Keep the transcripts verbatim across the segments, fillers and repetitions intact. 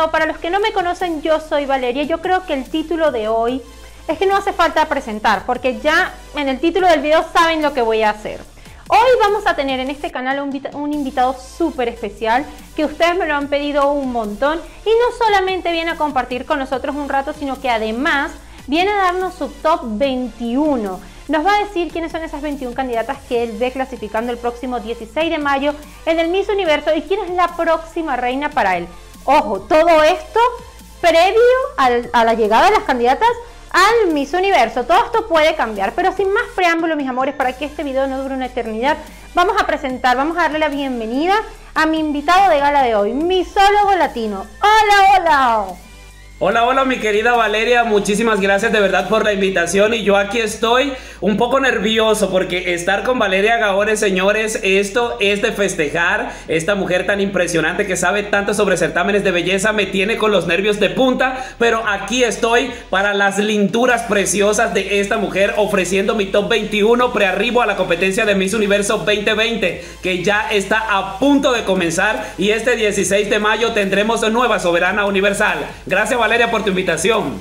video. Para los que no me conocen, yo soy Valeria. Yo creo que el título de hoy es que no hace falta presentar, porque ya en el título del video saben lo que voy a hacer. Hoy vamos a tener en este canal un, un invitado súper especial que ustedes me lo han pedido un montón, y no solamente viene a compartir con nosotros un rato, sino que además viene a darnos su top veintiuno. Nos va a decir quiénes son esas veintiuna candidatas que él ve clasificando el próximo dieciséis de mayo en el Miss Universo y quién es la próxima reina para él. Ojo, todo esto previo al, a la llegada de las candidatas al Miss Universo. Todo esto puede cambiar, pero sin más preámbulo, mis amores, para que este video no dure una eternidad, vamos a presentar, vamos a darle la bienvenida a mi invitado de gala de hoy, misólogo latino. ¡Hola, hola! Hola, hola mi querida Valeria, muchísimas gracias de verdad por la invitación, y yo aquí estoy un poco nervioso porque estar con Valeria Gaore, señores, esto es de festejar. Esta mujer tan impresionante que sabe tanto sobre certámenes de belleza me tiene con los nervios de punta, pero aquí estoy para las linduras preciosas de esta mujer, ofreciendo mi top veintiuno prearribo a la competencia de Miss Universo veinte veinte, que ya está a punto de comenzar, y este dieciséis de mayo tendremos nueva soberana universal. Gracias, Valeria, por tu invitación.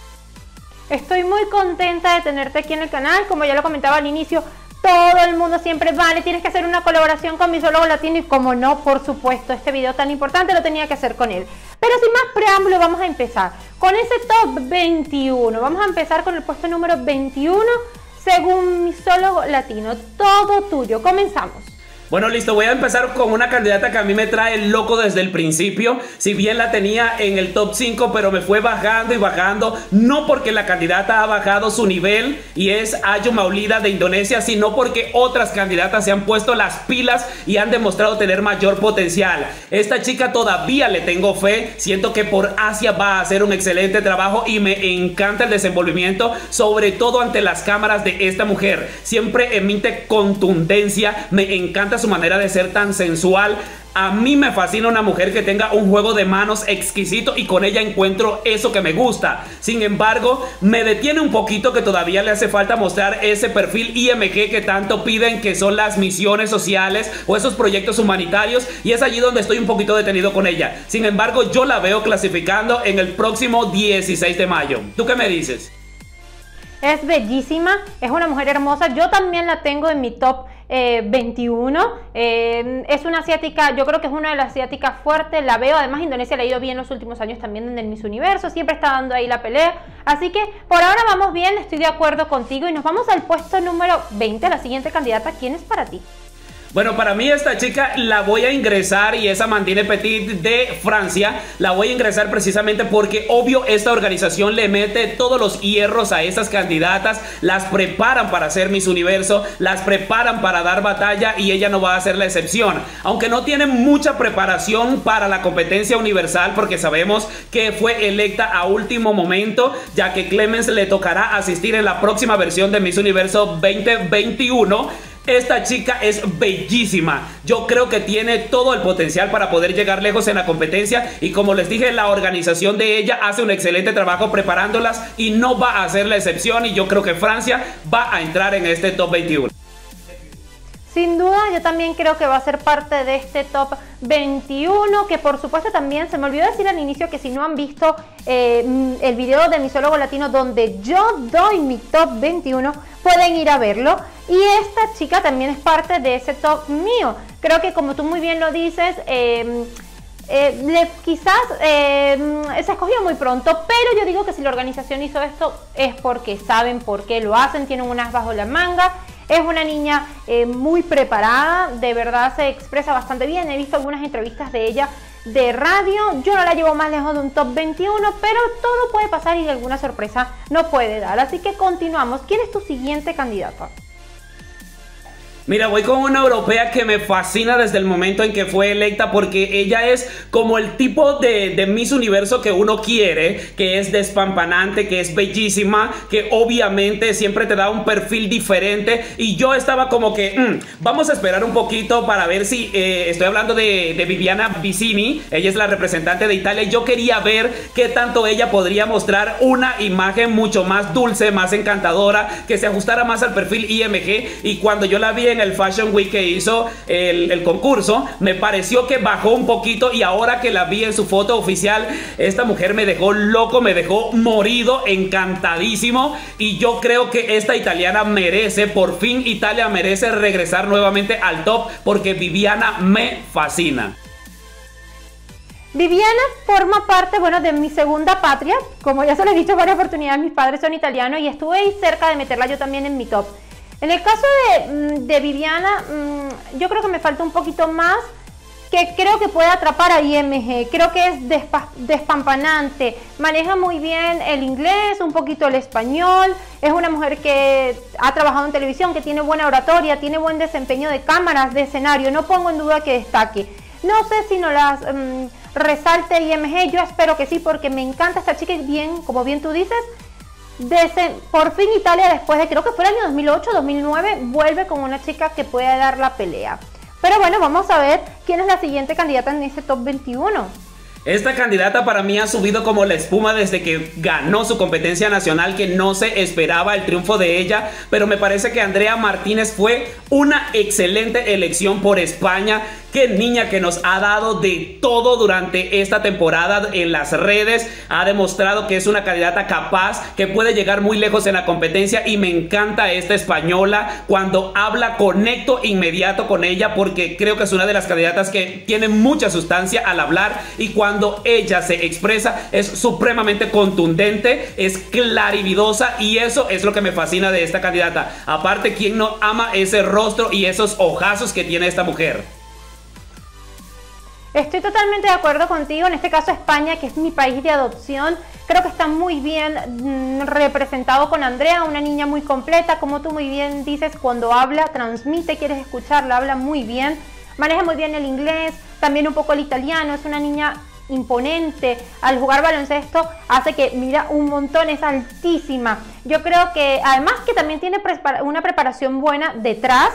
Estoy muy contenta de tenerte aquí en el canal. Como ya lo comentaba al inicio, todo el mundo siempre, vale, tienes que hacer una colaboración con Misólogo Latino, y como no, por supuesto, este video tan importante lo tenía que hacer con él. Pero sin más preámbulo, vamos a empezar con ese top veintiuno. Vamos a empezar con el puesto número veintiuno según Misólogo Latino. Todo tuyo, comenzamos. Bueno, listo, voy a empezar con una candidata que a mí me trae loco desde el principio. Si bien la tenía en el top cinco, pero me fue bajando y bajando, no porque la candidata ha bajado su nivel y es Ayu Maulida de Indonesia, sino porque otras candidatas se han puesto las pilas y han demostrado tener mayor potencial. Esta chica todavía le tengo fe, siento que por Asia va a hacer un excelente trabajo y me encanta el desenvolvimiento, sobre todo ante las cámaras de esta mujer. Siempre emite contundencia, me encanta su manera de ser tan sensual. A mí me fascina una mujer que tenga un juego de manos exquisito, y con ella encuentro eso que me gusta. Sin embargo, me detiene un poquito que todavía le hace falta mostrar ese perfil I M G que tanto piden, que son las misiones sociales o esos proyectos humanitarios, y es allí donde estoy un poquito detenido con ella. Sin embargo, yo la veo clasificando en el próximo dieciséis de mayo. ¿Tú qué me dices? Es bellísima, es una mujer hermosa. Yo también la tengo en mi top eh, veintiuno. Eh, es una asiática, yo creo que es una de las asiáticas fuertes. La veo, además Indonesia le ha ido bien los últimos años también en el Miss Universo. Siempre está dando ahí la pelea. Así que por ahora vamos bien, estoy de acuerdo contigo. Y nos vamos al puesto número veinte, la siguiente candidata. ¿Quién es para ti? Bueno, para mí esta chica la voy a ingresar, y es Amandine Petit de Francia. La voy a ingresar precisamente porque obvio esta organización le mete todos los hierros a estas candidatas, las preparan para hacer Miss Universo, las preparan para dar batalla, y ella no va a ser la excepción. Aunque no tiene mucha preparación para la competencia universal, porque sabemos que fue electa a último momento, ya que Clemens le tocará asistir en la próxima versión de Miss Universo veinte veintiuno. Esta chica es bellísima, yo creo que tiene todo el potencial para poder llegar lejos en la competencia, y como les dije, la organización de ella hace un excelente trabajo preparándolas y no va a ser la excepción, y yo creo que Francia va a entrar en este top veintiuno. Sin duda, yo también creo que va a ser parte de este top veintiuno, que por supuesto también, se me olvidó decir al inicio que si no han visto eh, el video de Misólogo Latino donde yo doy mi top veintiuno, pueden ir a verlo. Y esta chica también es parte de ese top mío. Creo que, como tú muy bien lo dices, eh, eh, le, quizás eh, se escogió muy pronto, pero yo digo que si la organización hizo esto es porque saben por qué lo hacen, tienen un as bajo la manga. Es una niña eh, muy preparada, de verdad se expresa bastante bien. He visto algunas entrevistas de ella de radio. Yo no la llevo más lejos de un top veintiuno, pero todo puede pasar y alguna sorpresa no puede dar. Así que continuamos. ¿Quién es tu siguiente candidata? Mira, voy con una europea que me fascina desde el momento en que fue electa, porque ella es como el tipo de, de Miss Universo que uno quiere, que es despampanante, que es bellísima, que obviamente siempre te da un perfil diferente. Y yo estaba como que, mmm, vamos a esperar un poquito para ver si, eh, estoy hablando de, de Viviana Vicini, ella es la representante de Italia, y yo quería ver qué tanto ella podría mostrar una imagen mucho más dulce, más encantadora, que se ajustara más al perfil I M G. Y cuando yo la vi en en el Fashion Week que hizo el, el concurso, me pareció que bajó un poquito, y ahora que la vi en su foto oficial, esta mujer me dejó loco, me dejó morido, encantadísimo, y yo creo que esta italiana merece, por fin Italia merece regresar nuevamente al top, porque Viviana me fascina. Viviana forma parte, bueno, de mi segunda patria. Como ya se lo he dicho en varias oportunidades, mis padres son italianos y estuve ahí cerca de meterla yo también en mi top. En el caso de, de Viviana, yo creo que me falta un poquito más, que creo que puede atrapar a I M G. Creo que es despa despampanante, maneja muy bien el inglés, un poquito el español, es una mujer que ha trabajado en televisión, que tiene buena oratoria, tiene buen desempeño de cámaras, de escenario, no pongo en duda que destaque. No sé si no las um, resalte I M G, yo espero que sí, porque me encanta esta chica, y bien, como bien tú dices, desde, por fin Italia, después de creo que fue el año dos mil ocho, dos mil nueve, vuelve con una chica que puede dar la pelea. Pero bueno, vamos a ver quién es la siguiente candidata en ese top veintiuno. Esta candidata para mí ha subido como la espuma desde que ganó su competencia nacional, que no se esperaba el triunfo de ella, pero me parece que Andrea Martínez fue una excelente elección por España. Qué niña que nos ha dado de todo durante esta temporada en las redes, ha demostrado que es una candidata capaz, que puede llegar muy lejos en la competencia, y me encanta esta española. Cuando habla, conecto inmediato con ella, porque creo que es una de las candidatas que tiene mucha sustancia al hablar, y cuando Cuando ella se expresa es supremamente contundente, es clarividosa, y eso es lo que me fascina de esta candidata. Aparte, ¿quién no ama ese rostro y esos ojazos que tiene esta mujer? Estoy totalmente de acuerdo contigo. En este caso España, que es mi país de adopción, creo que está muy bien mmm, representado con Andrea, una niña muy completa, como tú muy bien dices, cuando habla, transmite, quieres escucharla, habla muy bien, maneja muy bien el inglés, también un poco el italiano, es una niña imponente. Al jugar baloncesto hace que mira un montón, es altísima. Yo creo que además que también tiene una preparación buena detrás.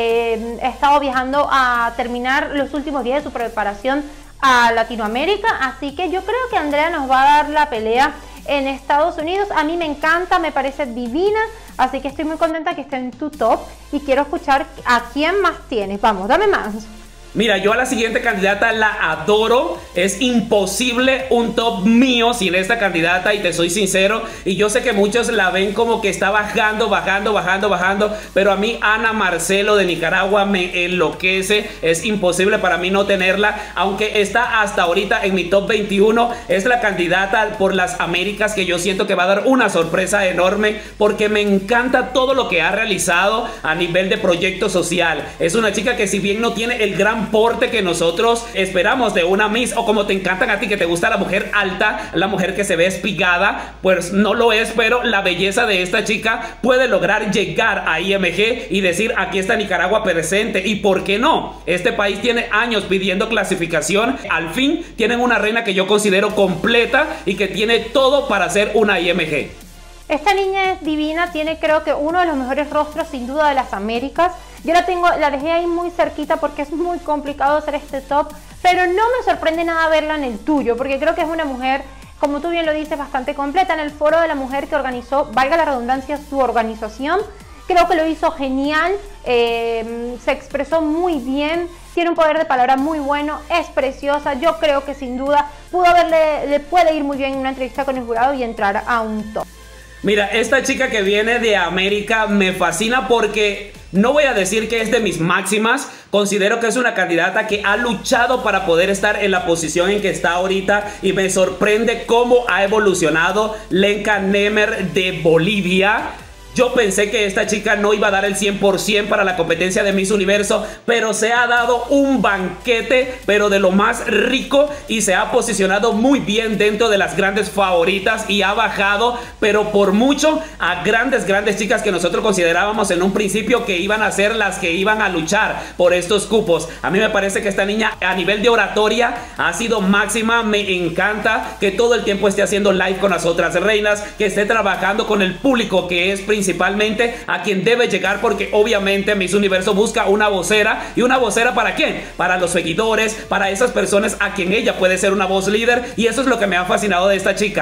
Eh, he estado viajando a terminar los últimos días de su preparación a Latinoamérica, así que yo creo que Andrea nos va a dar la pelea en Estados Unidos. A mí me encanta, me parece divina, así que estoy muy contenta que esté en tu top, y quiero escuchar a quién más tienes. Vamos, dame más. Mira, yo a la siguiente candidata la adoro. Es imposible un top mío sin esta candidata, y te soy sincero, y yo sé que muchos la ven como que está bajando, bajando, bajando, bajando, pero a mí Ana Marcelo de Nicaragua me enloquece. Es imposible para mí no tenerla, aunque está hasta ahorita en mi top veintiuno. Es la candidata por las Américas que yo siento que va a dar una sorpresa enorme, porque me encanta todo lo que ha realizado a nivel de proyecto social. Es una chica que, si bien no tiene el gran porte que nosotros esperamos de una Miss, o como te encantan a ti, que te gusta la mujer alta, la mujer que se ve espigada, pues no lo es, pero la belleza de esta chica puede lograr llegar a I M G y decir: aquí está Nicaragua presente. Y por qué no, este país tiene años pidiendo clasificación, al fin tienen una reina que yo considero completa y que tiene todo para ser una I M G. Esta niña es divina, tiene creo que uno de los mejores rostros sin duda de las Américas. Yo la tengo, la dejé ahí muy cerquita porque es muy complicado hacer este top, pero no me sorprende nada verla en el tuyo, porque creo que es una mujer, como tú bien lo dices, bastante completa. En el foro de la mujer que organizó, valga la redundancia, su organización, creo que lo hizo genial, eh, se expresó muy bien, tiene un poder de palabra muy bueno, es preciosa. Yo creo que sin duda pudo haberle, le puede ir muy bien en una entrevista con el jurado y entrar a un top. Mira, esta chica que viene de América me fascina, porque no voy a decir que es de mis máximas. Considero que es una candidata que ha luchado para poder estar en la posición en que está ahorita, y me sorprende cómo ha evolucionado Lenka Nemer de Bolivia. Yo pensé que esta chica no iba a dar el cien por cien para la competencia de Miss Universo, pero se ha dado un banquete, pero de lo más rico, y se ha posicionado muy bien dentro de las grandes favoritas, y ha bajado, pero por mucho, a grandes, grandes chicas que nosotros considerábamos en un principio que iban a ser las que iban a luchar por estos cupos. A mí me parece que esta niña a nivel de oratoria ha sido máxima. Me encanta que todo el tiempo esté haciendo live con las otras reinas, que esté trabajando con el público, que es principal principalmente a quien debe llegar, porque obviamente Miss Universo busca una vocera. ¿Y una vocera para quién? Para los seguidores, para esas personas a quien ella puede ser una voz líder, y eso es lo que me ha fascinado de esta chica.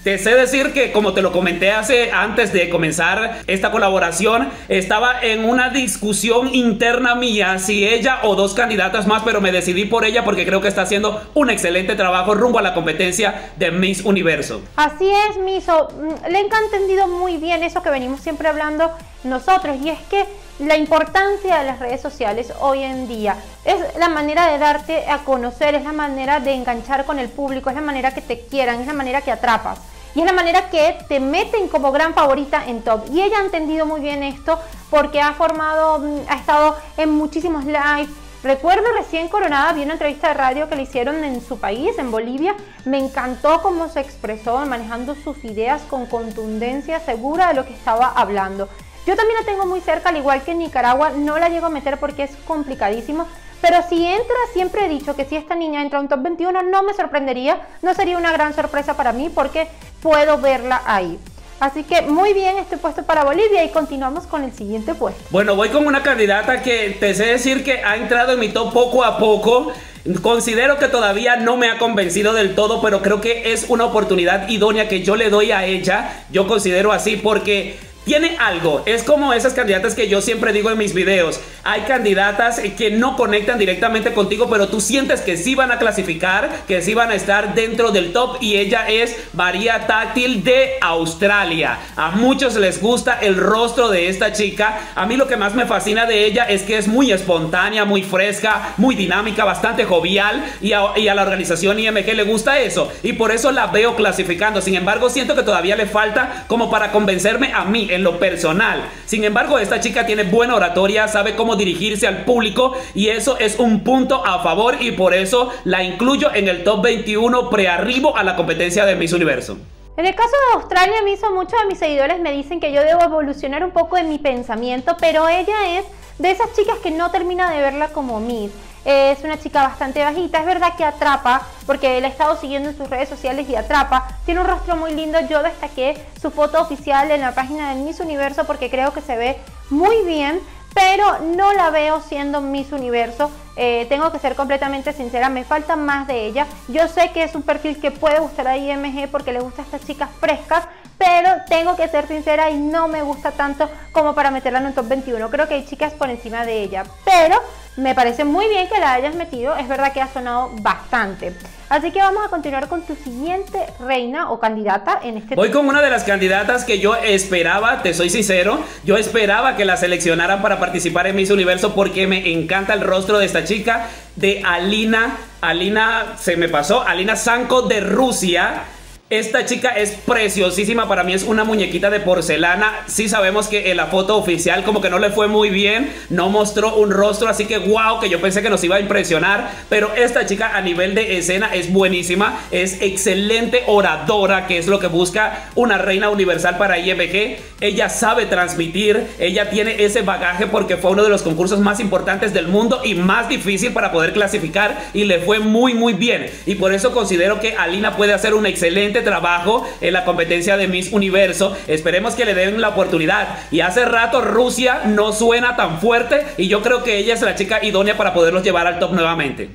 Te sé decir que, como te lo comenté hace antes de comenzar esta colaboración, estaba en una discusión interna mía si ella o dos candidatas más, pero me decidí por ella porque creo que está haciendo un excelente trabajo rumbo a la competencia de Miss Universo. Así es, Miso. Lenka ha entendido muy bien eso que venimos siempre hablando nosotros, y es que la importancia de las redes sociales hoy en día es la manera de darte a conocer, es la manera de enganchar con el público, es la manera que te quieran, es la manera que atrapas y es la manera que te meten como gran favorita en top. Y ella ha entendido muy bien esto porque ha formado, ha estado en muchísimos lives. Recuerdo recién coronada, vi una entrevista de radio que le hicieron en su país, en Bolivia. Me encantó cómo se expresó, manejando sus ideas con contundencia, segura de lo que estaba hablando. Yo también la tengo muy cerca, al igual que en Nicaragua, no la llego a meter porque es complicadísimo, pero si entra, siempre he dicho que si esta niña entra a un top veintiuno no me sorprendería, no sería una gran sorpresa para mí porque puedo verla ahí. Así que muy bien este puesto para Bolivia y continuamos con el siguiente puesto. Bueno, voy con una candidata que te sé decir que ha entrado en mi top poco a poco. Considero que todavía no me ha convencido del todo, pero creo que es una oportunidad idónea que yo le doy a ella. Yo considero así porque tiene algo, es como esas candidatas que yo siempre digo en mis videos. Hay candidatas que no conectan directamente contigo, pero tú sientes que sí van a clasificar, que sí van a estar dentro del top, y ella es María Táctil de Australia. A muchos les gusta el rostro de esta chica. A mí lo que más me fascina de ella es que es muy espontánea, muy fresca, muy dinámica, bastante jovial, y a, y a la organización I M G le gusta eso, y por eso la veo clasificando. Sin embargo, siento que todavía le falta como para convencerme a mí en lo personal. Sin embargo, esta chica tiene buena oratoria, sabe cómo dirigirse al público, y eso es un punto a favor, y por eso la incluyo en el top veintiuno prearribo a la competencia de Miss Universo. En el caso de Australia, Miso, muchos de mis seguidores me dicen que yo debo evolucionar un poco en mi pensamiento, pero ella es de esas chicas que no termina de verla como Miss. Es una chica bastante bajita, es verdad que atrapa, porque la he estado siguiendo en sus redes sociales y atrapa. Tiene un rostro muy lindo, yo destaqué su foto oficial en la página de Miss Universo porque creo que se ve muy bien, pero no la veo siendo Miss Universo. Eh, tengo que ser completamente sincera, me falta más de ella. Yo sé que es un perfil que puede gustar a I M G porque le gusta a estas chicas frescas, pero tengo que ser sincera y no me gusta tanto como para meterla en un top veintiuno. Creo que hay chicas por encima de ella, pero me parece muy bien que la hayas metido. Es verdad que ha sonado bastante. Así que vamos a continuar con tu siguiente reina o candidata en este... Voy con una de las candidatas que yo esperaba, te soy sincero, yo esperaba que la seleccionaran para participar en Miss Universo porque me encanta el rostro de esta chica, de Alina, Alina, se me pasó, Alina Sanko de Rusia. Esta chica es preciosísima, para mí es una muñequita de porcelana. Sí sabemos que en la foto oficial como que no le fue muy bien, no mostró un rostro así que wow, que yo pensé que nos iba a impresionar, pero esta chica a nivel de escena es buenísima, es excelente oradora, que es lo que busca una reina universal para I M G. Ella sabe transmitir, ella tiene ese bagaje porque fue uno de los concursos más importantes del mundo y más difícil para poder clasificar, y le fue muy muy bien, y por eso considero que Alina puede hacer un excelente trabajo en la competencia de Miss Universo. Esperemos que le den la oportunidad, y hace rato Rusia no suena tan fuerte y yo creo que ella es la chica idónea para poderlos llevar al top nuevamente.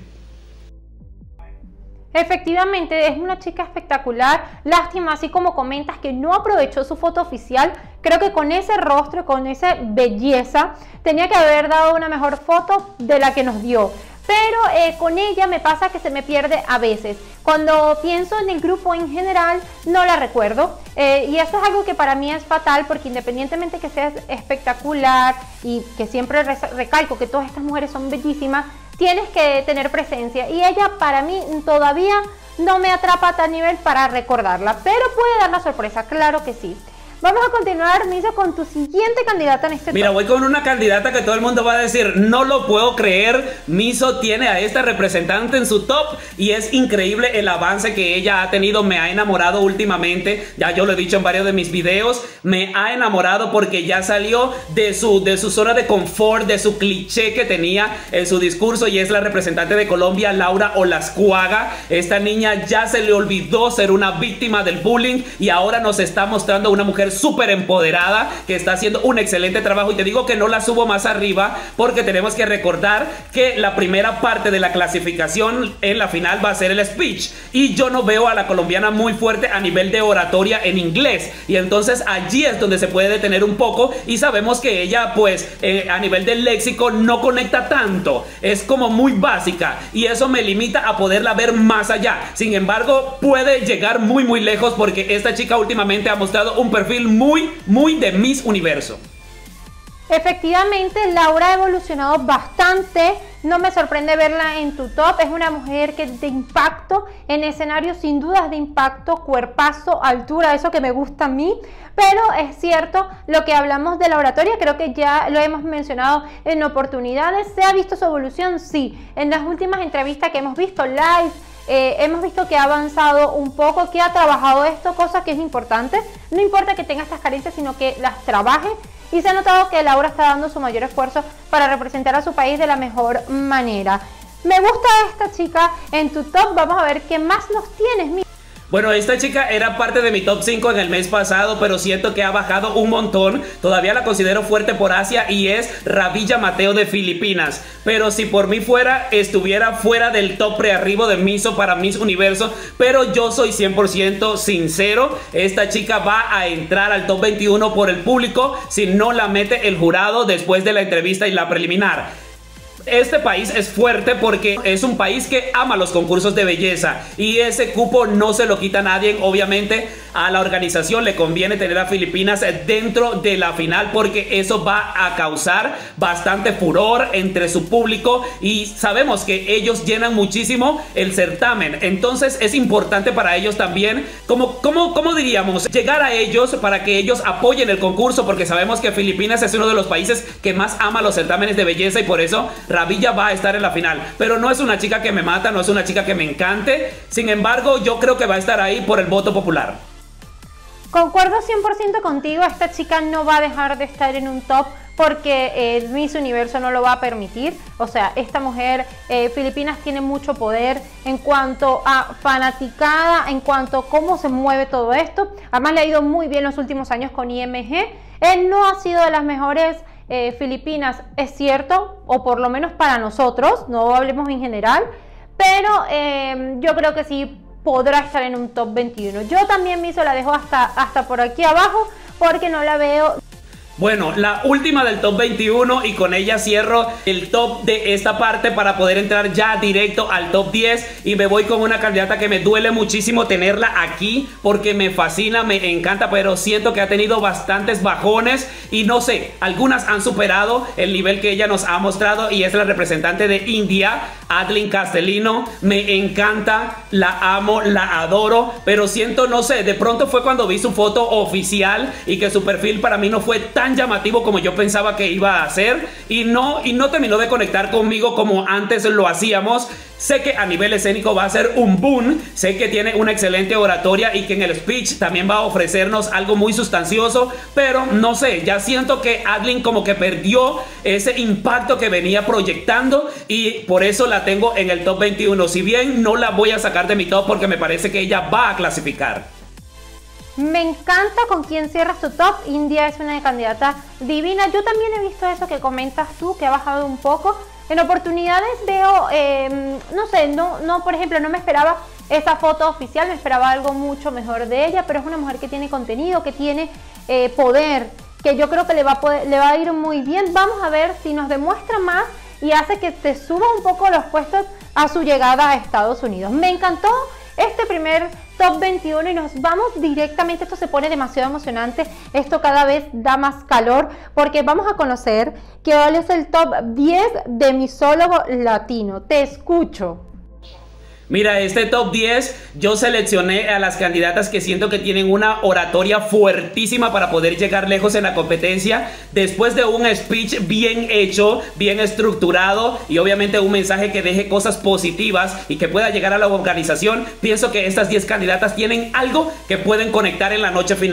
Efectivamente, es una chica espectacular. Lástima, así como comentas, que no aprovechó su foto oficial. Creo que con ese rostro, con esa belleza, tenía que haber dado una mejor foto de la que nos dio. Pero eh, con ella me pasa que se me pierde a veces. Cuando pienso en el grupo en general, no la recuerdo. Eh, y eso es algo que para mí es fatal, porque independientemente que seas espectacular y que siempre recalco que todas estas mujeres son bellísimas, tienes que tener presencia. Y ella para mí todavía no me atrapa a tal nivel para recordarla. Pero puede dar la sorpresa, claro que sí. Vamos a continuar, Miso, con tu siguiente candidata en este Mira, top. voy con una candidata que todo el mundo va a decir, no lo puedo creer, Miso tiene a esta representante en su top, y es increíble el avance que ella ha tenido. Me ha enamorado últimamente, ya yo lo he dicho en varios de mis videos, me ha enamorado porque ya salió de su, de su zona de confort, de su cliché que tenía en su discurso, y es la representante de Colombia, Laura Olascuaga. Esta niña ya se le olvidó ser una víctima del bullying y ahora nos está mostrando una mujer mujer súper empoderada que está haciendo un excelente trabajo, y te digo que no la subo más arriba porque tenemos que recordar que la primera parte de la clasificación en la final va a ser el speech, y yo no veo a la colombiana muy fuerte a nivel de oratoria en inglés, y entonces allí es donde se puede detener un poco, y sabemos que ella pues eh, a nivel del léxico no conecta tanto, es como muy básica, y eso me limita a poderla ver más allá. Sin embargo, puede llegar muy muy lejos porque esta chica últimamente ha mostrado un perfil muy muy de Miss Universo. Efectivamente, Laura ha evolucionado bastante. No me sorprende verla en tu top. Es una mujer que de impacto en escenarios, sin dudas de impacto, cuerpazo, altura, eso que me gusta a mí. Pero es cierto, lo que hablamos de la oratoria, creo que ya lo hemos mencionado en oportunidades. ¿Se ha visto su evolución? Sí. En las últimas entrevistas que hemos visto live, eh, hemos visto que ha avanzado un poco, que ha trabajado esto, cosa que es importante. No importa que tenga estas carencias, sino que las trabaje. Y se ha notado que Laura está dando su mayor esfuerzo para representar a su país de la mejor manera. Me gusta esta chica en tu top. Vamos a ver qué más nos tienes. Bueno, esta chica era parte de mi top cinco en el mes pasado, pero siento que ha bajado un montón. Todavía la considero fuerte por Asia, y es Ravilla Mateo de Filipinas. Pero si por mí fuera, estuviera fuera del top prearribo de Miso para Miss Universo. Pero yo soy cien por ciento sincero, esta chica va a entrar al top veintiuno por el público si no la mete el jurado después de la entrevista y la preliminar. Este país es fuerte porque es un país que ama los concursos de belleza, y ese cupo no se lo quita nadie. Obviamente a la organización le conviene tener a Filipinas dentro de la final porque eso va a causar bastante furor entre su público, y sabemos que ellos llenan muchísimo el certamen. Entonces es importante para ellos también, como, como, como diríamos, llegar a ellos para que ellos apoyen el concurso, porque sabemos que Filipinas es uno de los países que más ama los certámenes de belleza, y por eso Ravilla va a estar en la final. Pero no es una chica que me mata, no es una chica que me encante. Sin embargo, yo creo que va a estar ahí por el voto popular. Concuerdo cien por ciento contigo. Esta chica no va a dejar de estar en un top porque eh, Miss Universo no lo va a permitir. O sea, esta mujer, eh, Filipinas, tiene mucho poder en cuanto a fanaticada, en cuanto a cómo se mueve todo esto. Además, le ha ido muy bien los últimos años con I M G. Él no ha sido de las mejores Eh, Filipinas, es cierto, o por lo menos para nosotros, no hablemos en general, pero eh, yo creo que sí podrá estar en un top veintiuno. Yo también Miso la dejo hasta, hasta por aquí abajo porque no la veo. Bueno, la última del top veintiuno, y con ella cierro el top de esta parte para poder entrar ya directo al top diez, y me voy con una candidata que me duele muchísimo tenerla aquí porque me fascina, me encanta, pero siento que ha tenido bastantes bajones y no sé, algunas han superado el nivel que ella nos ha mostrado, y es la representante de India, Adeline Castellino. Me encanta, la amo, la adoro, pero siento, no sé, de pronto fue cuando vi su foto oficial y que su perfil para mí no fue tan llamativo como yo pensaba que iba a ser, y no, y no terminó de conectar conmigo como antes lo hacíamos. Sé que a nivel escénico va a ser un boom, sé que tiene una excelente oratoria y que en el speech también va a ofrecernos algo muy sustancioso, pero no sé, ya siento que Adeline como que perdió ese impacto que venía proyectando, y por eso la tengo en el top veintiuno. Si bien no la voy a sacar de mi top porque me parece que ella va a clasificar. Me encanta con quién cierras tu top. India es una candidata divina. Yo también he visto eso que comentas tú, que ha bajado un poco. En oportunidades veo, eh, no sé, no, no, por ejemplo, no me esperaba esa foto oficial, me esperaba algo mucho mejor de ella, pero es una mujer que tiene contenido, que tiene eh, poder, que yo creo que le va, a poder, le va a ir muy bien. Vamos a ver si nos demuestra más y hace que te suba un poco los puestos a su llegada a Estados Unidos. Me encantó este primer top veintiuno y nos vamos directamente. Esto se pone demasiado emocionante, esto cada vez da más calor porque vamos a conocer que hoy es el top diez de misólogo latino. Te escucho. Mira, este top diez yo seleccioné a las candidatas que siento que tienen una oratoria fuertísima para poder llegar lejos en la competencia, después de un speech bien hecho, bien estructurado y obviamente un mensaje que deje cosas positivas y que pueda llegar a la organización. Pienso que estas diez candidatas tienen algo que pueden conectar en la noche final.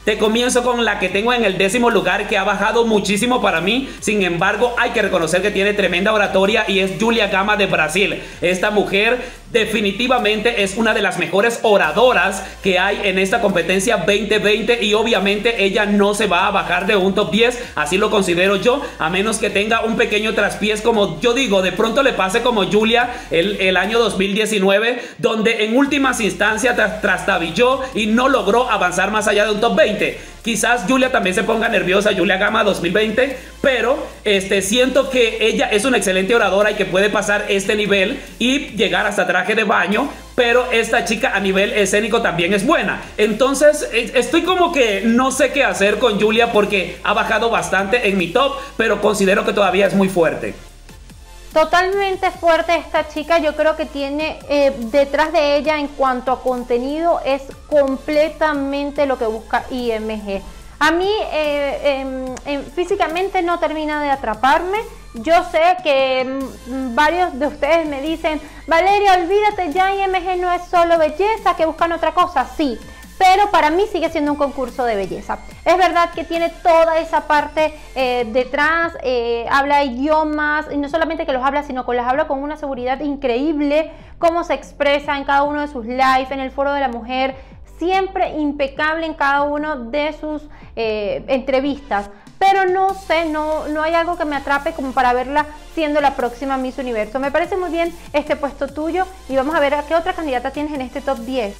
Te comienzo con la que tengo en el décimo lugar, que ha bajado muchísimo para mí. Sin embargo, hay que reconocer que tiene tremenda oratoria, y es Julia Gama de Brasil. Esta mujer definitivamente es una de las mejores oradoras que hay en esta competencia veinte veinte, y obviamente ella no se va a bajar de un top diez, así lo considero yo, a menos que tenga un pequeño traspiés, como yo digo, de pronto le pase como Julia el, el año dos mil diecinueve, donde en últimas instancias tras, trastabilló y no logró avanzar más allá de un top veinte. Quizás Julia también se ponga nerviosa, Julia Gama dos mil veinte, pero este, siento que ella es una excelente oradora y que puede pasar este nivel y llegar hasta traje de baño. Pero esta chica a nivel escénico también es buena. Entonces estoy como que no sé qué hacer con Julia, porque ha bajado bastante en mi top, pero considero que todavía es muy fuerte. Totalmente fuerte esta chica. Yo creo que tiene eh, detrás de ella, en cuanto a contenido, es completamente lo que busca I M G. A mí eh, eh, eh, físicamente no termina de atraparme. Yo sé que mm, varios de ustedes me dicen: Valeria, olvídate ya, I M G no es solo belleza, que buscan otra cosa. Sí, pero para mí sigue siendo un concurso de belleza. Es verdad que tiene toda esa parte eh, detrás, eh, habla idiomas, y no solamente que los habla, sino que los habla con una seguridad increíble, cómo se expresa en cada uno de sus lives, en el Foro de la Mujer, siempre impecable en cada uno de sus eh, entrevistas. Pero no sé, no, no hay algo que me atrape como para verla siendo la próxima Miss Universo. Me parece muy bien este puesto tuyo, y vamos a ver a qué otra candidata tienes en este top diez.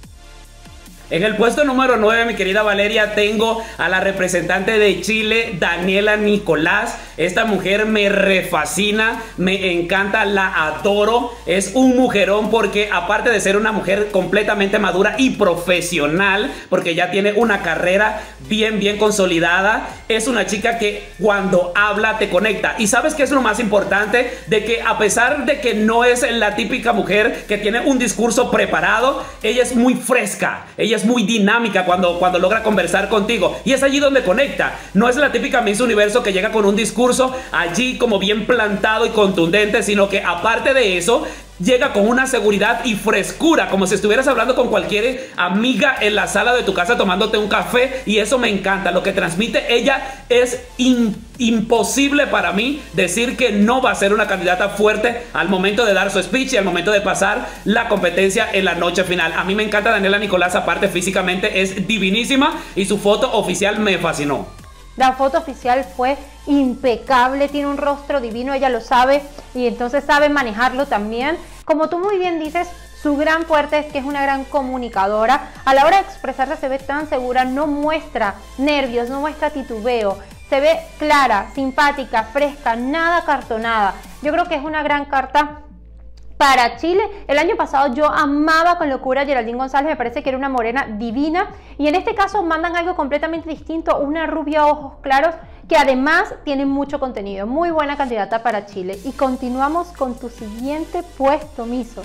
En el puesto número nueve, mi querida Valeria, tengo a la representante de Chile, Daniela Nicolás. Esta mujer me refascina, me encanta, la adoro. Es un mujerón, porque aparte de ser una mujer completamente madura y profesional, porque ya tiene una carrera bien, bien consolidada, es una chica que cuando habla te conecta. Y ¿sabes qué es lo más importante? De que a pesar de que no es la típica mujer que tiene un discurso preparado, ella es muy fresca, ella es muy dinámica cuando, cuando logra conversar contigo, y es allí donde conecta. No es la típica Miss Universo que llega con un discurso allí como bien plantado y contundente, sino que aparte de eso llega con una seguridad y frescura, como si estuvieras hablando con cualquier amiga en la sala de tu casa tomándote un café, y eso me encanta. Lo que transmite ella es in, imposible para mí decir que no va a ser una candidata fuerte al momento de dar su speech y al momento de pasar la competencia en la noche final. A mí me encanta Daniela Nicolás, aparte físicamente es divinísima, y su foto oficial me fascinó. La foto oficial fue impecable, tiene un rostro divino, ella lo sabe, y entonces sabe manejarlo también. Como tú muy bien dices, su gran fuerte es que es una gran comunicadora. A la hora de expresarse se ve tan segura, no muestra nervios, no muestra titubeo. Se ve clara, simpática, fresca, nada cartonada. Yo creo que es una gran carta para Chile. El año pasado yo amaba con locura a Geraldine González, me parece que era una morena divina, y en este caso mandan algo completamente distinto, una rubia ojos claros que además tiene mucho contenido. Muy buena candidata para Chile. Y continuamos con tu siguiente puesto, Miso.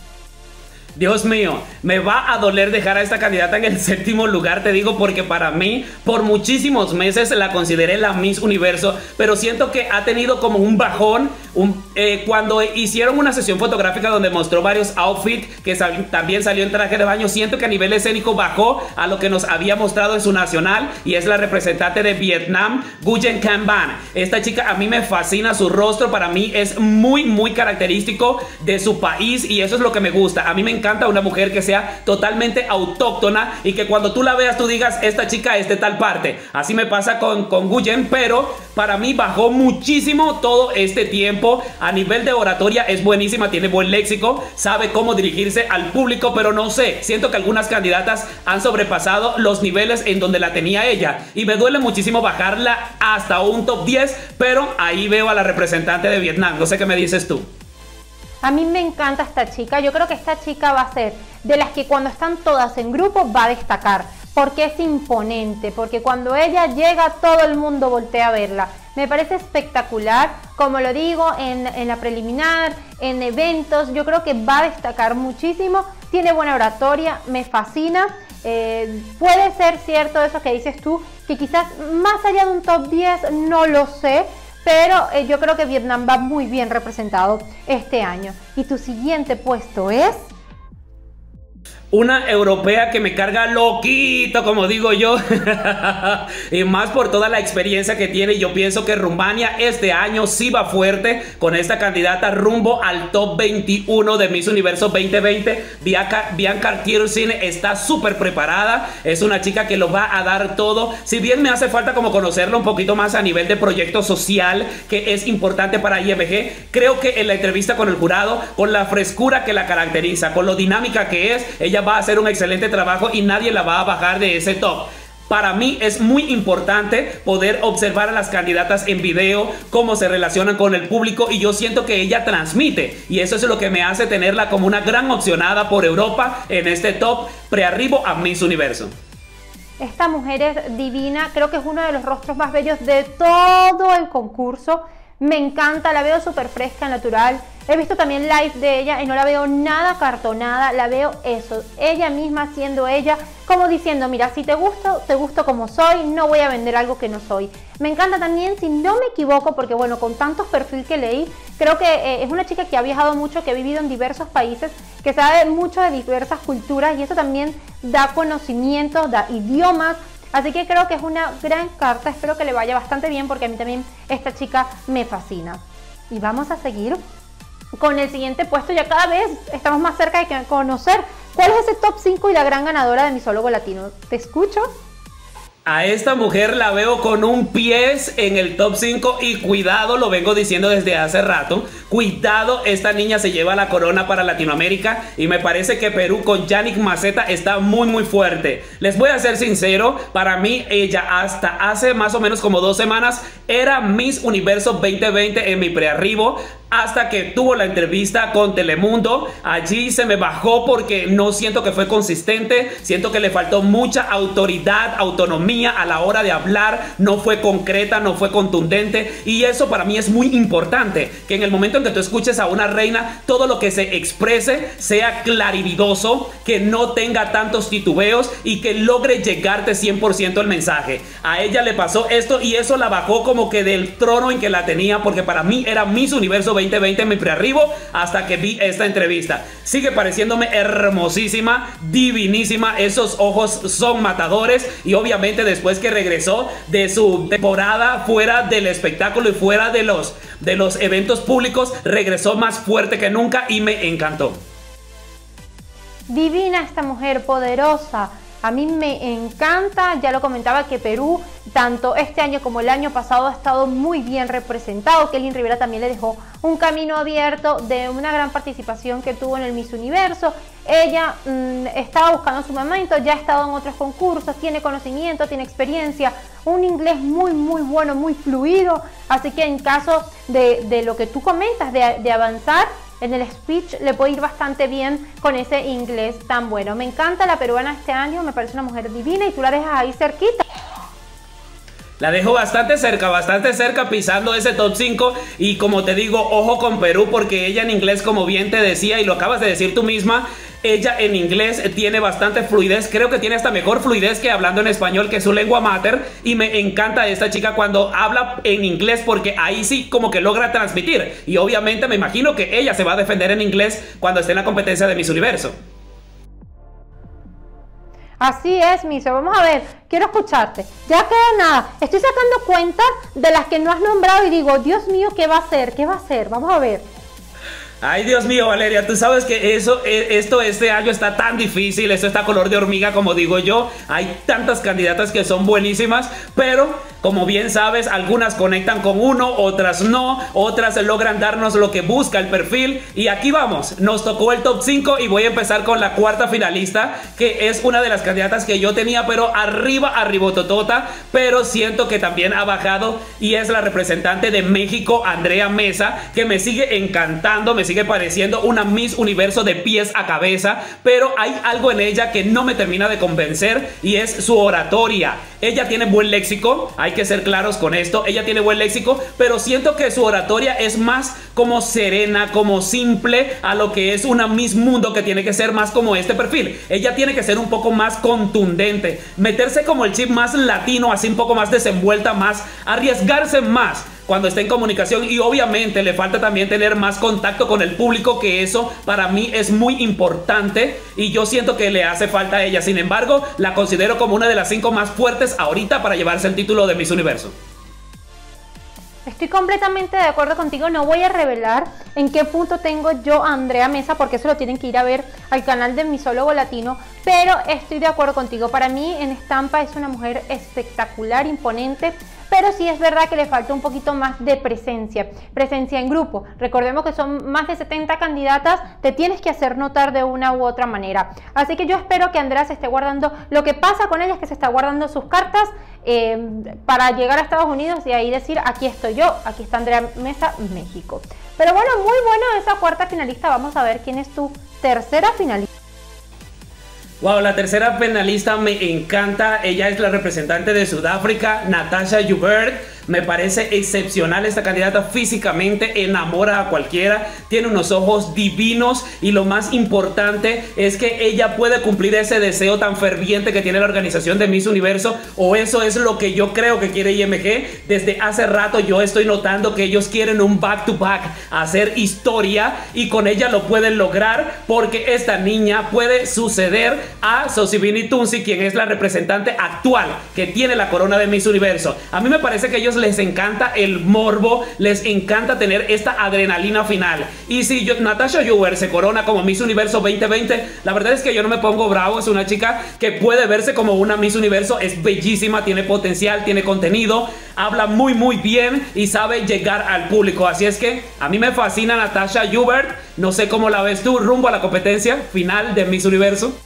Dios mío, me va a doler dejar a esta candidata en el séptimo lugar, te digo, porque para mí por muchísimos meses la consideré la Miss Universo, pero siento que ha tenido como un bajón un, eh, cuando hicieron una sesión fotográfica donde mostró varios outfits, que sal, también salió en traje de baño. Siento que a nivel escénico bajó a lo que nos había mostrado en su nacional, y es la representante de Vietnam, Nguyen Cam Van. Esta chica a mí me fascina, su rostro para mí es muy muy característico de su país, y eso es lo que me gusta. A mí me encanta encanta una mujer que sea totalmente autóctona, y que cuando tú la veas tú digas, esta chica es de tal parte. Así me pasa con, con Nguyen, pero para mí bajó muchísimo todo este tiempo. A nivel de oratoria es buenísima, tiene buen léxico, sabe cómo dirigirse al público, pero no sé, siento que algunas candidatas han sobrepasado los niveles en donde la tenía ella, y me duele muchísimo bajarla hasta un top diez, pero ahí veo a la representante de Vietnam. No sé qué me dices tú. A mí me encanta esta chica. Yo creo que esta chica va a ser de las que cuando están todas en grupo va a destacar, porque es imponente, porque cuando ella llega todo el mundo voltea a verla. Me parece espectacular, como lo digo, en, en la preliminar, en eventos, yo creo que va a destacar muchísimo. Tiene buena oratoria, me fascina. Eh, puede ser cierto eso que dices tú, que quizás más allá de un top diez, no lo sé, pero eh, yo creo que Vietnam va muy bien representado este año. Y tu siguiente puesto es... Una europea que me carga loquito, como digo yo. Y más por toda la experiencia que tiene. Yo pienso que Rumania este año sí va fuerte con esta candidata rumbo al top veintiuno de Miss Universo veinte veinte. Bianca, Bianca Tiersin está súper preparada. Es una chica que lo va a dar todo. Si bien me hace falta como conocerla un poquito más a nivel de proyecto social, que es importante para I M G, creo que en la entrevista con el jurado, con la frescura que la caracteriza, con lo dinámica que es, ella va a hacer un excelente trabajo y nadie la va a bajar de ese top. Para mí es muy importante poder observar a las candidatas en video, cómo se relacionan con el público, y yo siento que ella transmite, y eso es lo que me hace tenerla como una gran opcionada por Europa en este top prearribo a Miss Universo. Esta mujer es divina, creo que es uno de los rostros más bellos de todo el concurso. Me encanta, la veo súper fresca, natural. He visto también live de ella y no la veo nada cartonada, la veo eso, ella misma siendo ella, como diciendo, mira, si te gusto, te gusto como soy, no voy a vender algo que no soy. Me encanta también, si no me equivoco, porque bueno, con tantos perfiles que leí, creo que eh, es una chica que ha viajado mucho, que ha vivido en diversos países, que sabe mucho de diversas culturas, y eso también da conocimientos, da idiomas. Así que creo que es una gran carta, espero que le vaya bastante bien, porque a mí también esta chica me fascina. Y vamos a seguir con el siguiente puesto. Ya cada vez estamos más cerca de conocer cuál es ese top cinco y la gran ganadora de Misólogo Latino. ¿Te escucho? A esta mujer la veo con un pie en el top cinco y cuidado, lo vengo diciendo desde hace rato, cuidado, esta niña se lleva la corona para Latinoamérica y me parece que Perú con Yannick Maceta está muy muy fuerte. Les voy a ser sincero, para mí ella hasta hace más o menos como dos semanas era Miss Universo veinte veinte en mi prearribo, hasta que tuvo la entrevista con Telemundo. Allí se me bajó porque no siento que fue consistente, siento que le faltó mucha autoridad, autonomía a la hora de hablar, no fue concreta, no fue contundente, y eso para mí es muy importante, que en el momento en que tú escuches a una reina, todo lo que se exprese sea clarividoso, que no tenga tantos titubeos y que logre llegarte cien por ciento el mensaje. A ella le pasó esto y eso la bajó como que del trono en que la tenía, porque para mí era Miss Universo veinte veinte en mi prearribo hasta que vi esta entrevista. Sigue pareciéndome hermosísima, divinísima, esos ojos son matadores, y obviamente después que regresó de su temporada fuera del espectáculo y fuera de los, de los eventos públicos, regresó más fuerte que nunca y me encantó. Divina esta mujer, poderosa. A mí me encanta, ya lo comentaba, que Perú, tanto este año como el año pasado, ha estado muy bien representado. Kelly Rivera también le dejó un camino abierto de una gran participación que tuvo en el Miss Universo. Ella mmm, estaba buscando su momento, ya ha estado en otros concursos, tiene conocimiento, tiene experiencia, un inglés muy muy bueno, muy fluido. Así que en caso de, de lo que tú comentas, de, de avanzar en el speech, le puede ir bastante bien con ese inglés tan bueno. Me encanta la peruana este año, me parece una mujer divina, y tú la dejas ahí cerquita. La dejo bastante cerca, bastante cerca, pisando ese top cinco. Y como te digo, ojo con Perú, porque ella en inglés, como bien te decía y lo acabas de decir tú misma, ella en inglés tiene bastante fluidez. Creo que tiene hasta mejor fluidez que hablando en español, que es su lengua mater. Y me encanta esta chica cuando habla en inglés, porque ahí sí como que logra transmitir. Y obviamente me imagino que ella se va a defender en inglés cuando esté en la competencia de Miss Universo. Así es, Miso. Vamos a ver, quiero escucharte. Ya queda nada. Estoy sacando cuentas de las que no has nombrado y digo, Dios mío, ¿qué va a hacer? ¿Qué va a hacer? Vamos a ver. Ay, Dios mío, Valeria, tú sabes que eso, esto este año está tan difícil, esto está color de hormiga, como digo yo. Hay tantas candidatas que son buenísimas, pero como bien sabes, algunas conectan con uno, otras no, otras logran darnos lo que busca el perfil. Y aquí vamos, nos tocó el top cinco y voy a empezar con la cuarta finalista, que es una de las candidatas que yo tenía, pero arriba, arribototota, pero siento que también ha bajado, y es la representante de México, Andrea Mesa, que me sigue encantando, me sigue pareciendo una Miss Universo de pies a cabeza, pero hay algo en ella que no me termina de convencer, y es su oratoria. Ella tiene buen léxico, hay que ser claros con esto, ella tiene buen léxico, pero siento que su oratoria es más como serena, como simple a lo que es una Miss Mundo, que tiene que ser más como este perfil. Ella tiene que ser un poco más contundente, meterse como el chip más latino, así un poco más desenvuelta, más arriesgarse más. cuando está en comunicación, y obviamente le falta también tener más contacto con el público, que eso para mí es muy importante y yo siento que le hace falta a ella. Sin embargo, la considero como una de las cinco más fuertes ahorita para llevarse el título de Miss Universo. Estoy completamente de acuerdo contigo, no voy a revelar en qué punto tengo yo a Andrea Mesa, porque eso lo tienen que ir a ver al canal de Misólogo Latino, pero estoy de acuerdo contigo. Para mí en estampa es una mujer espectacular, imponente, pero sí es verdad que le falta un poquito más de presencia, presencia en grupo. Recordemos que son más de setenta candidatas, te tienes que hacer notar de una u otra manera. Así que yo espero que Andrea se esté guardando, lo que pasa con ella es que se está guardando sus cartas eh, para llegar a Estados Unidos y ahí decir, aquí estoy yo, aquí está Andrea Mesa, México. Pero bueno, muy bueno esa cuarta finalista. Vamos a ver quién es tu tercera finalista. Wow, la tercera finalista me encanta. Ella es la representante de Sudáfrica, Natasha Joubert. Me parece excepcional esta candidata físicamente, enamora a cualquiera, tiene unos ojos divinos y lo más importante es que ella puede cumplir ese deseo tan ferviente que tiene la organización de Miss Universo, o eso es lo que yo creo que quiere I M G. Desde hace rato yo estoy notando que ellos quieren un back to back, hacer historia, y con ella lo pueden lograr porque esta niña puede suceder a Sosibini Tunsi, quien es la representante actual que tiene la corona de Miss Universo. A mí me parece que ellos les encanta el morbo, les encanta tener esta adrenalina final. Y si yo, Natasha Joubert se corona como Miss Universo veinte veinte, la verdad es que yo no me pongo bravo. Es una chica que puede verse como una Miss Universo, es bellísima, tiene potencial, tiene contenido, habla muy muy bien y sabe llegar al público. Así es que a mí me fascina Natasha Joubert. No sé cómo la ves tú rumbo a la competencia final de Miss Universo.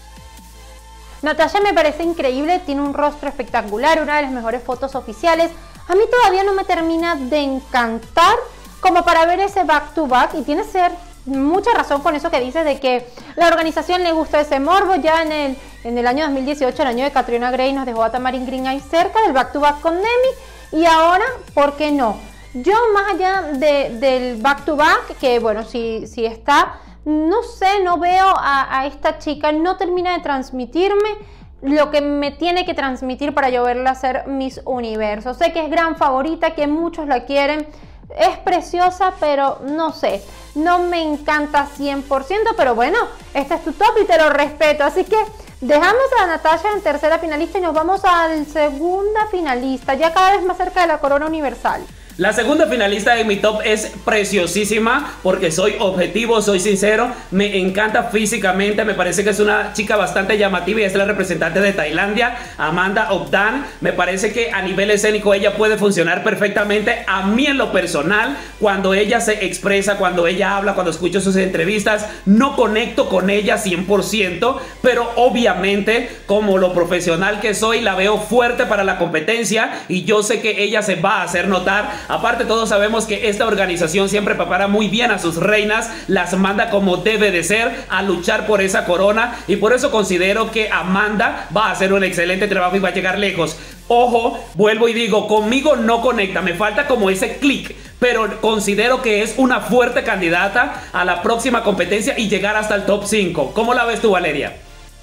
Natasha me parece increíble, tiene un rostro espectacular, una de las mejores fotos oficiales. A mí todavía no me termina de encantar como para ver ese back to back, y tienes ser mucha razón con eso que dices de que la organización le gusta ese morbo. Ya en el, en el año dos mil dieciocho, el año de Catriona Gray, nos dejó a Tamarin Green ahí cerca del back to back con Nemi, y ahora, ¿por qué no? Yo más allá de, del back to back, que bueno, si, si está, no sé, no veo a, a esta chica, no termina de transmitirme lo que me tiene que transmitir para yo verla ser Miss Universo. Sé que es gran favorita, que muchos la quieren, es preciosa, pero no sé, no me encanta cien por ciento, pero bueno, este es tu top y te lo respeto. Así que dejamos a Natasha en tercera finalista y nos vamos al segunda finalista, ya cada vez más cerca de la corona universal. La segunda finalista de mi top es preciosísima, porque soy objetivo, soy sincero, me encanta físicamente, me parece que es una chica bastante llamativa y es la representante de Tailandia, Amanda Obdan. Me parece que a nivel escénico ella puede funcionar perfectamente. A mí en lo personal, cuando ella se expresa, cuando ella habla, cuando escucho sus entrevistas, no conecto con ella cien por ciento, pero obviamente como lo profesional que soy, la veo fuerte para la competencia y yo sé que ella se va a hacer notar. Aparte, todos sabemos que esta organización siempre prepara muy bien a sus reinas, las manda como debe de ser a luchar por esa corona, y por eso considero que Amanda va a hacer un excelente trabajo y va a llegar lejos. Ojo, vuelvo y digo, conmigo no conecta, me falta como ese clic, pero considero que es una fuerte candidata a la próxima competencia y llegar hasta el top cinco. ¿Cómo la ves tú, Valeria?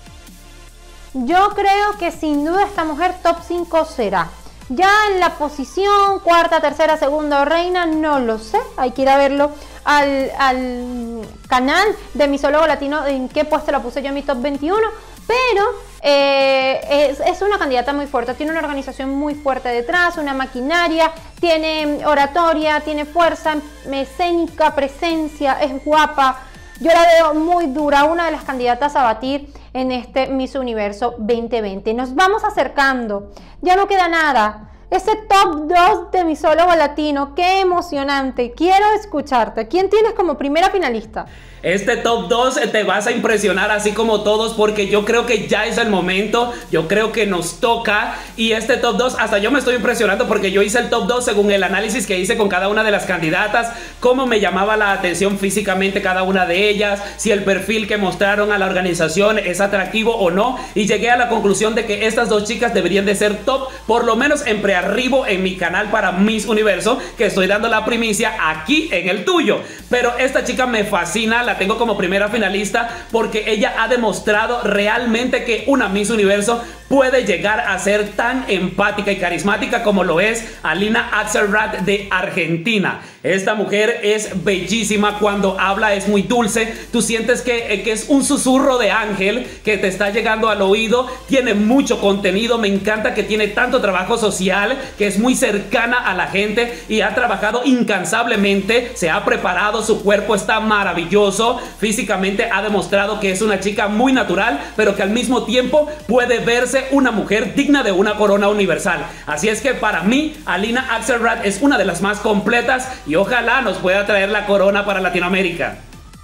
Yo creo que sin duda esta mujer top cinco será. Ya en la posición cuarta, tercera, segunda o reina, no lo sé. Hay que ir a verlo al, al canal de Misólogo Latino en qué puesto la puse yo en mi top veintiuno. Pero eh, es, es una candidata muy fuerte, tiene una organización muy fuerte detrás, una maquinaria, tiene oratoria, tiene fuerza escénica, presencia, es guapa. Yo la veo muy dura, una de las candidatas a batir en este Miss Universo veinte veinte. Nos vamos acercando, ya no queda nada. Ese top dos de Misólogo Latino, qué emocionante. Quiero escucharte. ¿Quién tienes como primera finalista? Este top dos te vas a impresionar así como todos, porque yo creo que ya es el momento, yo creo que nos toca. Y este top dos, hasta yo me estoy impresionando porque yo hice el top dos según el análisis que hice con cada una de las candidatas, cómo me llamaba la atención físicamente cada una de ellas, si el perfil que mostraron a la organización es atractivo o no, y llegué a la conclusión de que estas dos chicas deberían de ser top, por lo menos en prearribo en mi canal para Miss Universo, que estoy dando la primicia aquí en el tuyo. Pero esta chica me fascina, la tengo como primera finalista porque ella ha demostrado realmente que una Miss Universo puede llegar a ser tan empática y carismática como lo es Alina Axelrad de Argentina. Esta mujer es bellísima, cuando habla es muy dulce, tú sientes que, que es un susurro de ángel que te está llegando al oído, tiene mucho contenido, me encanta que tiene tanto trabajo social, que es muy cercana a la gente y ha trabajado incansablemente, se ha preparado, su cuerpo está maravilloso, físicamente ha demostrado que es una chica muy natural, pero que al mismo tiempo puede verse una mujer digna de una corona universal. Así es que para mí, Alina Axelrad es una de las más completas y ojalá nos pueda traer la corona para Latinoamérica.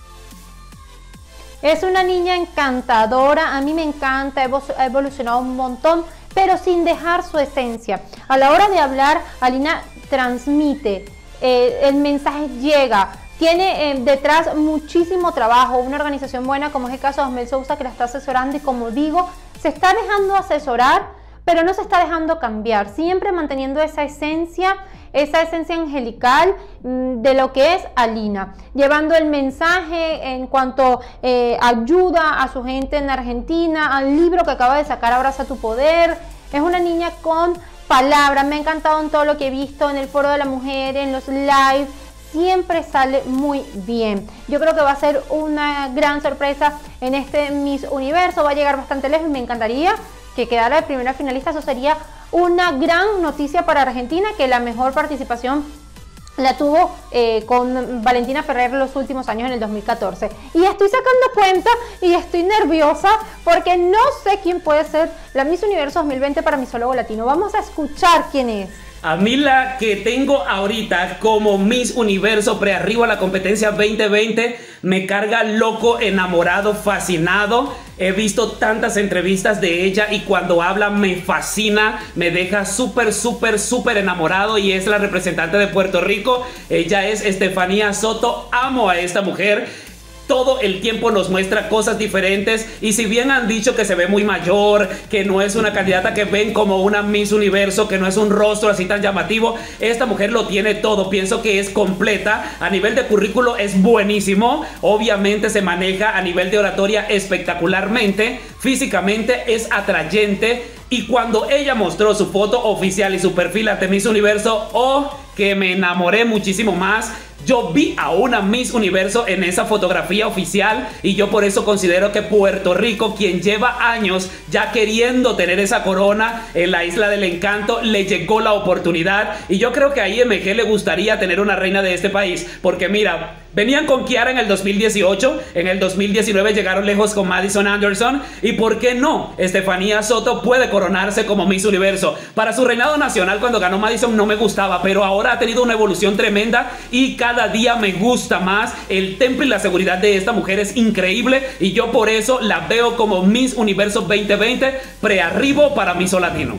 Es una niña encantadora, a mí me encanta, ha evolucionado un montón, pero sin dejar su esencia. A la hora de hablar, Alina transmite, eh, el mensaje llega, tiene eh, detrás muchísimo trabajo, una organización buena como es el caso de Osmel Sousa, que la está asesorando, y como digo, se está dejando asesorar, pero no se está dejando cambiar, siempre manteniendo esa esencia, esa esencia angelical mmm, de lo que es Alina, llevando el mensaje en cuanto eh, ayuda a su gente en Argentina, al libro que acaba de sacar, Abraza tu Poder. Es una niña con palabras, me ha encantado en todo lo que he visto en el Foro de la Mujer, en los live, siempre sale muy bien. Yo creo que va a ser una gran sorpresa en este Miss Universo, va a llegar bastante lejos y me encantaría que quedara de primera finalista. Eso sería una gran noticia para Argentina, que la mejor participación la tuvo eh, con Valentina Ferrer los últimos años, en el dos mil catorce. Y estoy sacando cuenta y estoy nerviosa porque no sé quién puede ser la Miss Universo dos mil veinte para Misólogo Latino. Vamos a escuchar quién es. A mí la que tengo ahorita como Miss Universo prearribo a la competencia veinte veinte me carga loco, enamorado, fascinado. He visto tantas entrevistas de ella y cuando habla me fascina, me deja súper, súper, súper enamorado, y es la representante de Puerto Rico. Ella es Estefanía Soto. Amo a esta mujer. Todo el tiempo nos muestra cosas diferentes, y si bien han dicho que se ve muy mayor, que no es una candidata que ven como una Miss Universo, que no es un rostro así tan llamativo, esta mujer lo tiene todo. Pienso que es completa, a nivel de currículo es buenísimo, obviamente se maneja a nivel de oratoria espectacularmente, físicamente es atrayente, y cuando ella mostró su foto oficial y su perfil ante Miss Universo, oh, que me enamoré muchísimo más. Yo vi a una Miss Universo en esa fotografía oficial, y yo por eso considero que Puerto Rico, quien lleva años ya queriendo tener esa corona en la Isla del Encanto, le llegó la oportunidad, y yo creo que a I M G le gustaría tener una reina de este país, porque mira, venían con Kiara en el dos mil dieciocho, en el dos mil diecinueve llegaron lejos con Madison Anderson, y por qué no, Estefanía Soto puede coronarse como Miss Universo. Para su reinado nacional, cuando ganó Madison, no me gustaba, pero ahora ha tenido una evolución tremenda y cada día me gusta más. El temple y la seguridad de esta mujer es increíble, y yo por eso la veo como Miss Universo veinte veinte prearribo para Miss Latino.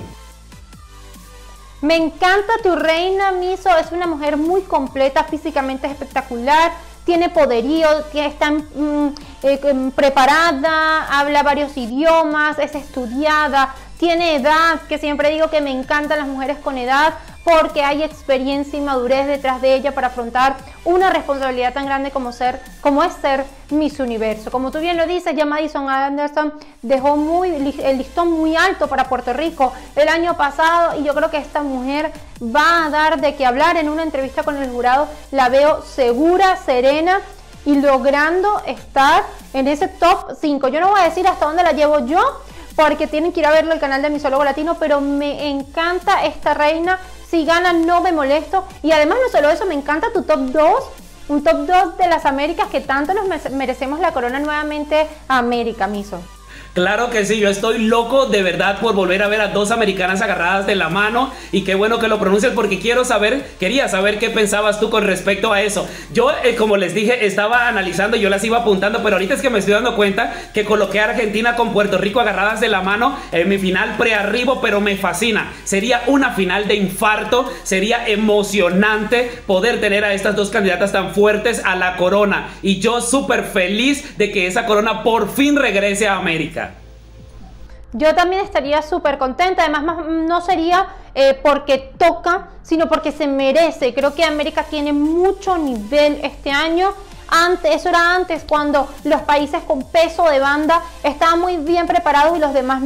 Me encanta tu reina, Miso, es una mujer muy completa, físicamente espectacular, tiene poderío, está mm, eh, preparada, habla varios idiomas, es estudiada, tiene edad, que siempre digo que me encantan las mujeres con edad, porque hay experiencia y madurez detrás de ella para afrontar una responsabilidad tan grande como ser, como es ser Miss Universo. Como tú bien lo dices, ya Madison Anderson dejó muy, el listón muy alto para Puerto Rico el año pasado, y yo creo que esta mujer va a dar de qué hablar. En una entrevista con el jurado la veo segura, serena y logrando estar en ese top cinco. Yo no voy a decir hasta dónde la llevo yo, porque tienen que ir a verlo al canal de Misólogo Latino, pero me encanta esta reina. Si gana no me molesto, y además no solo eso, me encanta tu top dos, un top dos de las Américas, que tanto nos merecemos la corona nuevamente a América, Miso. Claro que sí, yo estoy loco de verdad por volver a ver a dos americanas agarradas de la mano, y qué bueno que lo pronuncias, porque quiero saber, quería saber qué pensabas tú con respecto a eso. Yo, eh, como les dije, estaba analizando, yo las iba apuntando, pero ahorita es que me estoy dando cuenta que coloqué a Argentina con Puerto Rico agarradas de la mano en mi final prearribo, pero me fascina. Sería una final de infarto, sería emocionante poder tener a estas dos candidatas tan fuertes a la corona, y yo súper feliz de que esa corona por fin regrese a América. Yo también estaría súper contenta, además más, no sería eh, porque toca, sino porque se merece. Creo que América tiene mucho nivel este año. Antes, eso era antes, cuando los países con peso de banda estaban muy bien preparados y los demás no.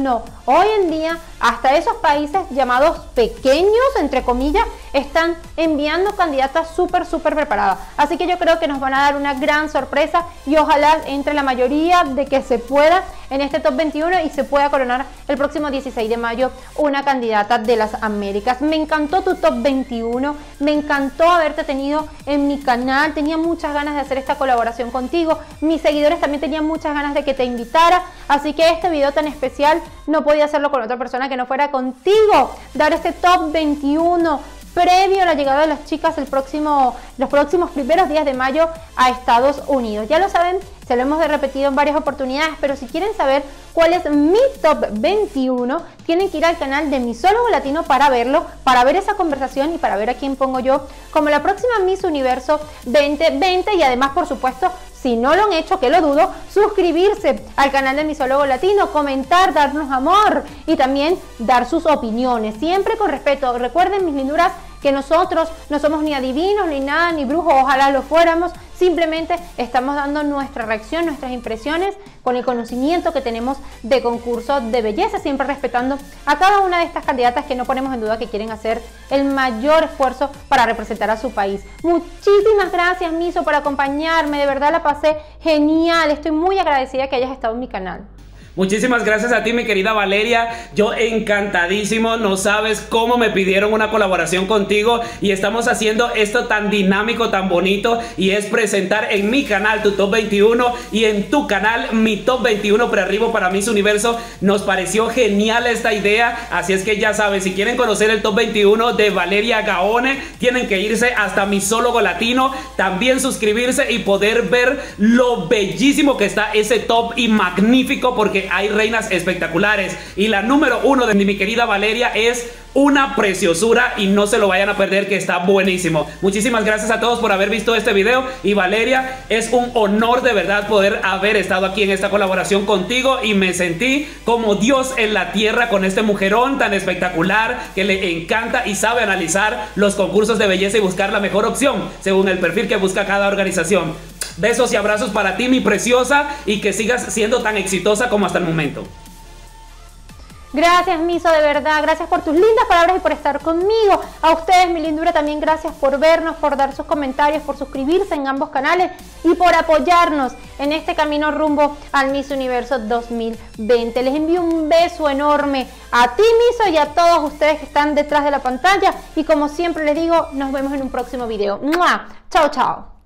hoy en día hasta esos países llamados pequeños, entre comillas, están enviando candidatas súper, súper preparadas. Así que yo creo que nos van a dar una gran sorpresa y ojalá entre la mayoría de que se pueda en este top veintiuno y se pueda coronar el próximo dieciséis de mayo una candidata de las Américas. Me encantó tu top veintiuno, me encantó haberte tenido en mi canal, tenía muchas ganas de hacer esta colaboración contigo, mis seguidores también tenían muchas ganas de que te invitara, así que este video tan especial no podía hacerlo con otra persona que no fuera contigo, dar este top veintiuno previo a la llegada de las chicas el próximo, los próximos primeros días de mayo a Estados Unidos. Ya lo saben, se lo hemos repetido en varias oportunidades, pero si quieren saber cuál es mi top veintiuno, tienen que ir al canal de Misólogo Latino para verlo, para ver esa conversación y para ver a quién pongo yo como la próxima Miss Universo veinte veinte y además, por supuesto, si no lo han hecho, que lo dudo, suscribirse al canal de Misólogo Latino, comentar, darnos amor y también dar sus opiniones, siempre con respeto. Recuerden, mis linduras, que nosotros no somos ni adivinos, ni nada, ni brujos, ojalá lo fuéramos, simplemente estamos dando nuestra reacción, nuestras impresiones con el conocimiento que tenemos de concursos de belleza, siempre respetando a cada una de estas candidatas que no ponemos en duda que quieren hacer el mayor esfuerzo para representar a su país. Muchísimas gracias, Miso, por acompañarme, de verdad la pasé genial, estoy muy agradecida que hayas estado en mi canal. Muchísimas gracias a ti, mi querida Valeria, yo encantadísimo, no sabes cómo me pidieron una colaboración contigo y estamos haciendo esto tan dinámico, tan bonito, y es presentar en mi canal tu top veintiuno y en tu canal mi top veintiuno pre-arribo para Miss Universo. Nos pareció genial esta idea, así es que ya saben, si quieren conocer el top veintiuno de Valeria Gaone, tienen que irse hasta Misólogo Latino, también suscribirse y poder ver lo bellísimo que está ese top y magnífico, porque hay reinas espectaculares y la número uno de mi querida Valeria es una preciosura y no se lo vayan a perder, que está buenísimo. Muchísimas gracias a todos por haber visto este video y Valeria, es un honor de verdad poder haber estado aquí en esta colaboración contigo y me sentí como Dios en la tierra con este mujerón tan espectacular que le encanta y sabe analizar los concursos de belleza y buscar la mejor opción según el perfil que busca cada organización. Besos y abrazos para ti, mi preciosa, y que sigas siendo tan exitosa como hasta el momento. Gracias, Miso, de verdad, gracias por tus lindas palabras y por estar conmigo. A ustedes, mi lindura, también gracias por vernos, por dar sus comentarios, por suscribirse en ambos canales y por apoyarnos en este camino rumbo al Miss Universo dos mil veinte. Les envío un beso enorme a ti, Miso, y a todos ustedes que están detrás de la pantalla. Y como siempre les digo, nos vemos en un próximo video. ¡Mua! Chao, chao.